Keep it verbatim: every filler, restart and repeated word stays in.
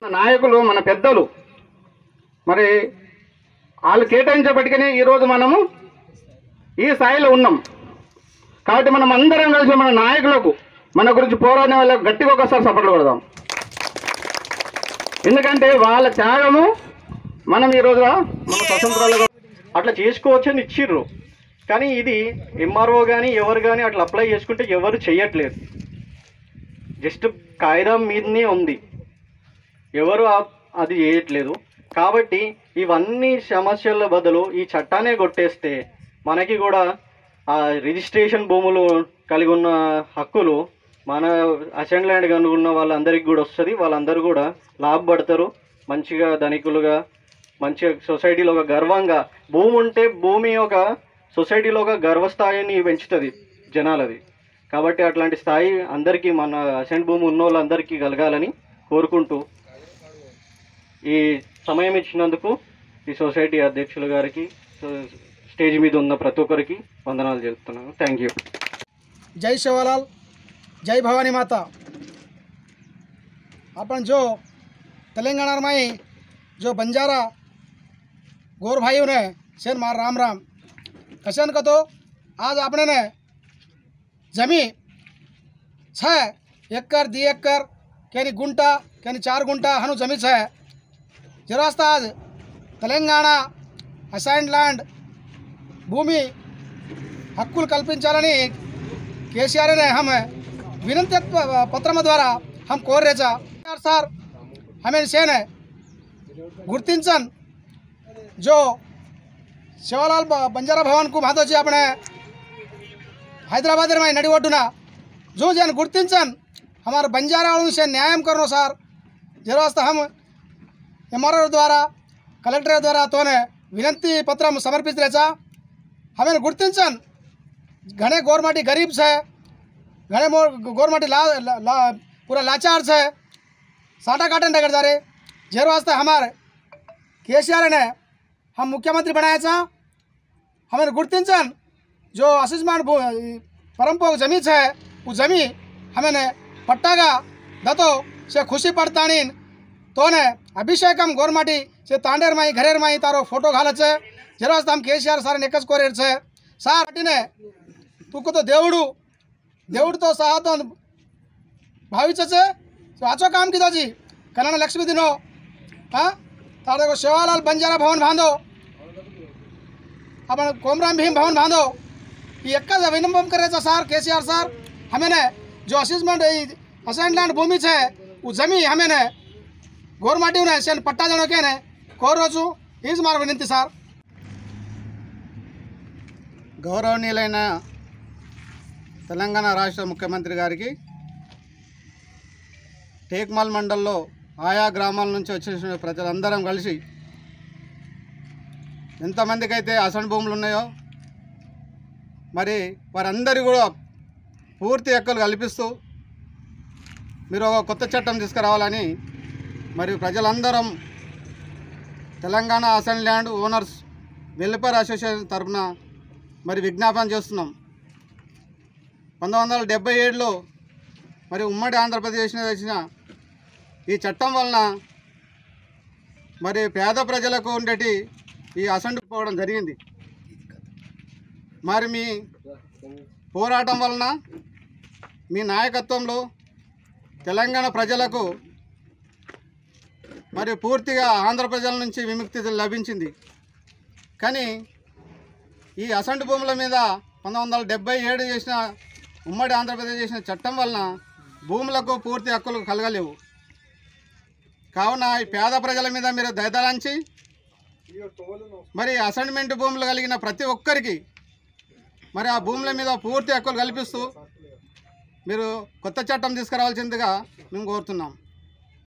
నాయకులు మన పెద్దలు మరి వాళ్ళు కేటాయించబట్టికనే ఈరోజు మనము ఈ స్థాయిలో ఉన్నాం. కాబట్టి మనం అందరం కలిసి మన నాయకులకు మన గురించి పోరాడిన వాళ్ళకి గట్టిగా ఒకసారి సపోర్ట్లు కొడదాం. ఎందుకంటే వాళ్ళ త్యాగము మనం ఈరోజు మన స్వతంత్రాలు అట్లా చేసుకోవచ్చని ఇచ్చిర్రు. కానీ ఇది ఎంఆర్ఓ కానీ ఎవరు కానీ అట్లా అప్లై చేసుకుంటే ఎవరు చెయ్యట్లేదు. జస్ట్ కాగితం మీదనే ఉంది, ఎవరు అది చేయట్లేదు. కాబట్టి ఇవన్నీ సమస్యల బదులు ఈ చట్టాన్ని కొట్టేస్తే మనకి కూడా ఆ రిజిస్ట్రేషన్ భూములు కలిగి ఉన్న హక్కులు మన అసెంట్ ల్యాండ్ కలిగి ఉన్న వాళ్ళందరికీ కూడా వస్తుంది. వాళ్ళందరూ కూడా లాభపడతారు, మంచిగా ధనికులుగా, మంచిగా సొసైటీలో ఒక గర్వంగా. భూమి ఉంటే భూమి ఒక సొసైటీలో ఒక గర్వస్థాయిని పెంచుతుంది జనాలది. కాబట్టి అట్లాంటి స్థాయి అందరికీ మన అసెంట్ భూమి ఉన్న వాళ్ళందరికీ కలగాలని కోరుకుంటూ ఈ సమయం ఇచ్చినందుకు ఈ సొసైటీ అధ్యక్షులు గారికి, స్టేజ్ మీద ఉన్న ప్రతి ఒక్కరికి వందనాలు చెప్తున్నాను. Thank you. जय सेवालाल, जय भवानी माता. अपन जो तेलंगाना में जो बंजारा गोर भाइयों ने सेन मार राम राम कशन का तो आज आपने ने जमी छः एकड़ दी एकड़ कैनी गुंटा कैनी चार गुंटा हनु जमी छः जरास्ता आज तेलंगाना असाइंड लैंड भूमि हक्कुल कल्पिंचाలని केसीआर ने हम विनंती पत्र द्वारा हम कोर रेचा सर हमें सेन गुर्तिंचन जो सेवालाल बंजारा भवन को माधोजी अपने हैदराबाद में नड़ी ओटुना जो जन गुर्तिंचन हमारे बंजारा से न्याय करो सर जरा हम एमआरओ द्वारा कलेक्टर द्वारा तोने विनंती पत्र समर्पित रेचा हमें गुर्तिंचन घने गौरमाटी गरीब से घने गौरमाटी ला, ला, ला पूरा लाचार से साटा काटन डगर जा रहे जेर वास्ते हमारे केसीआर ने हम मुख्यमंत्री बनाया था हमें गुर्तिंचन जो असिस्मेंट परंपो जमी है वो जमी हमें पट्टागा दतो से खुशी पड़तानी तो ने अभिषेकम गौरमाटी से तांडेर माई घरेर माई तारो फोटो घालचे जेर वास्ते हम केसीआर सारे एकच कोरेर छे सार ने तुको तो देवड़ू देवड़ तो सहा तो भावीचे तो आचो काम कीधो जी कल्याण लक्ष्मी दिनो हाँ तारे को सेवालाल बंजारा भवन बांधो अपन कोमराम भीम भवन बांधो ये एक विनंबम करे सार केसीआर सार हमें ने जो असिस्मेंट असाइंड लैंड भूमि है वो जमी हमें ने गौरमाटी ने सेन पट्टा जनो के ने कोरोजु इस मार विनंती सार. గౌరవనీయులైన తెలంగాణ రాష్ట్ర ముఖ్యమంత్రి గారికి టేక్మాల్ మండల్లో ఆయా గ్రామాల నుంచి వచ్చిన ప్రజలందరం కలిసి ఎంతమందికి అయితే అసైన్ భూములు ఉన్నాయో మరి వారందరూ కూడా పూర్తి హక్కులు కల్పిస్తూ మీరు ఒక కొత్త చట్టం తీసుకురావాలని మరి ప్రజలందరం Telangana assign land owners welfare association తరఫున మరి విజ్ఞాపన చేస్తున్నాం. పంతొమ్మిది వందల డెబ్బై ఏడులో మరి ఉమ్మడి ఆంధ్రప్రదేశ్లో వచ్చిన ఈ చట్టం వలన మరి పేద ప్రజలకు ఉండేటి ఈ అసెంట్ పోవడం జరిగింది. మరి మీ పోరాటం వలన మీ నాయకత్వంలో తెలంగాణ ప్రజలకు మరి పూర్తిగా ఆంధ్ర ప్రజల నుంచి విముక్తి లభించింది. కానీ ఈ అసెంట్ భూముల మీద పంతొమ్మిది వందల డెబ్బై ఏడు చేసిన ఉమ్మడి ఆంధ్రప్రదేశ్ చేసిన చట్టం వలన భూములకు పూర్తి హక్కులు కలగలేవు. కావున ఈ పేద ప్రజల మీద మీరు దయదలంచి మరి అసైన్మెంట్ భూములు కలిగిన ప్రతి ఒక్కరికి మరి ఆ భూముల మీద పూర్తి హక్కులు కల్పిస్తూ మీరు కొత్త చట్టం తీసుకురావాల్సిందిగా మేము కోరుతున్నాం.